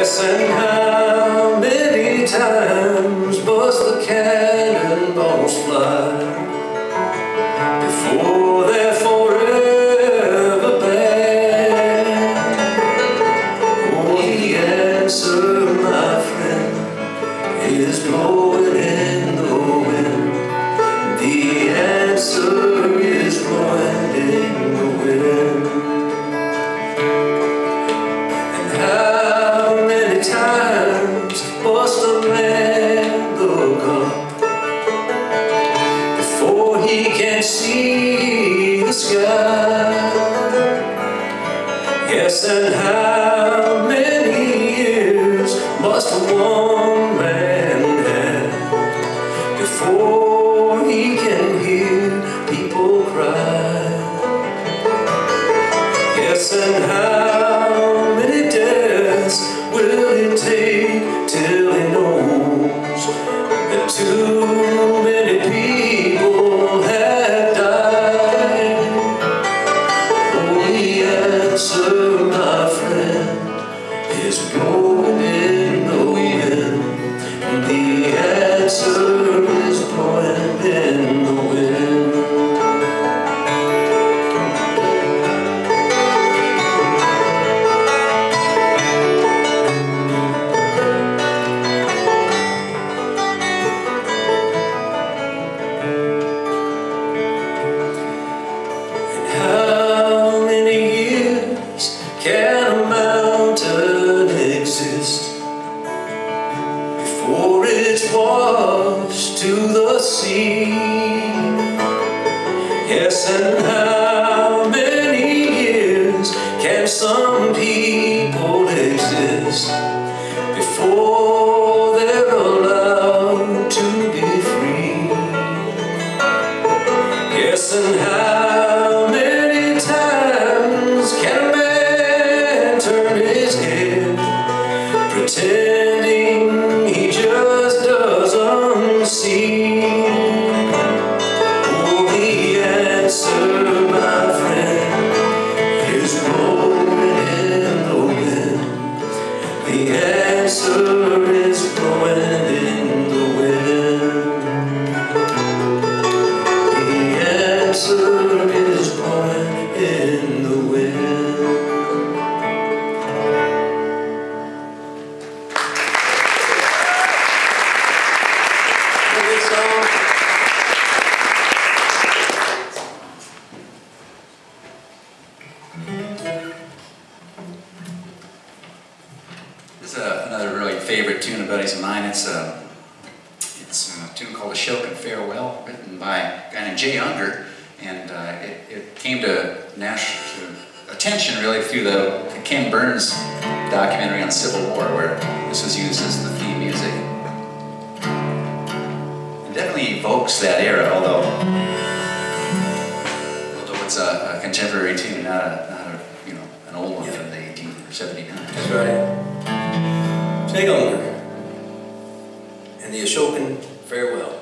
Yes, and how many times must the cannonballs fly before they're forever banned? Oh, the answer, my friend, is blowing in the wind. The answer is blowing in the wind. And how many times must a man look up before he can see the sky? Yes, and how many years must one man have before he can hear people cry? Yes, and how many deaths will it take till he knows that too many people have died? Oh, the answer, my friend, is blowing in the wind. The answer is blowing in the wind. How many years can a mountain exist before it's washed to the sea? Yes, and how many years can some people exist before they're allowed to be free? Yes, and how many times can a man turn his head pretending he just doesn't see? Oh, the answer, my friend, is blowing in the wind. The answer is blowing in the wind. The answer is blowing in the wind. Good song. This is another really favorite tune of buddies of mine. It's a tune called "A Shokin' Farewell," written by a guy named Jay Unger, and it came to national attention really through the Ken Burns documentary on Civil War, where this was used as the theme music. It definitely evokes that era, although it's a contemporary tune, not a an old one from the 1879. That's right. Jay Unger and the Ashokan Farewell.